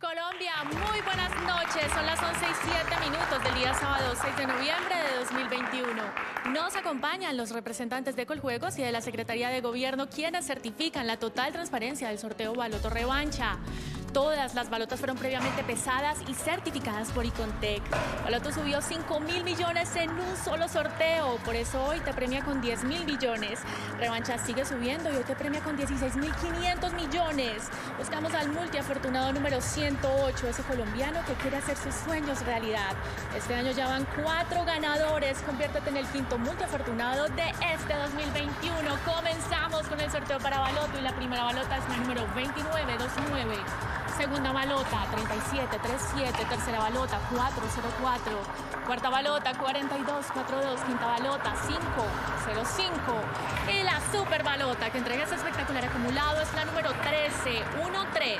Colombia, muy buenas noches. Son las 11:07 del día sábado 6 de noviembre de 2021. Nos acompañan los representantes de Coljuegos y de la Secretaría de Gobierno, quienes certifican la total transparencia del sorteo Baloto Revancha. Todas las balotas fueron previamente pesadas y certificadas por Icontec. Baloto subió 5.000 millones en un solo sorteo, por eso hoy te premia con 10.000 millones. Revancha sigue subiendo y hoy te premia con 16.500 millones. Buscamos al multiafortunado número 108, ese colombiano que quiere hacer sus sueños realidad. Este año ya van 4 ganadores. Conviértete en el quinto multiafortunado de este 2021. Comenzamos con el sorteo para Baloto y la primera balota es la número 2929. Segunda balota, 3737. Tercera balota, 404. Cuarta balota, 4242. Quinta balota, 505. Y la super balota que entrega ese espectacular acumulado es la número 1313.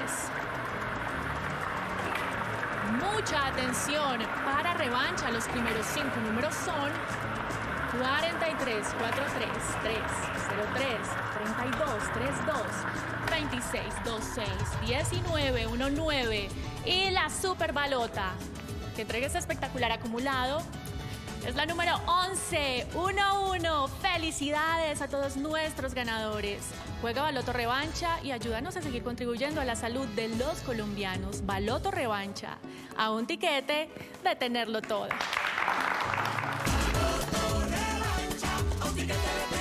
Mucha atención para Revancha. Los primeros 5 números son 43, 43, 3, 03, 32, 32, 26, 26, 19, 19. Y la super balota que entrega ese espectacular acumulado es la número 11, 11. Felicidades a todos nuestros ganadores. Juega Baloto Revancha y ayúdanos a seguir contribuyendo a la salud de los colombianos. Baloto Revancha, a un tiquete de tenerlo todo. Baloto Revancha, a un tiquete de